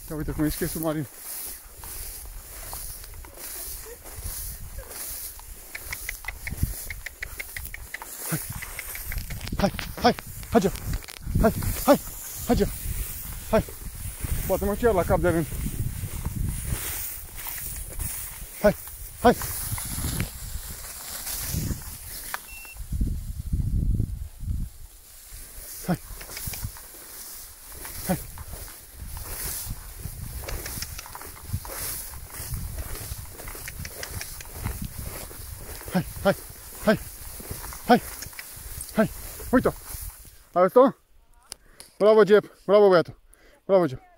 Ia uite cum e schi submarin. Hai, Hagea! Hai, Hagea! Hai! Poate mă chiar la cap de rând. Hai! Hai! Hai! Uite-o! Ai văzut-o? Bravo, Gep! Bravo, băiatul! Bravo, Gep!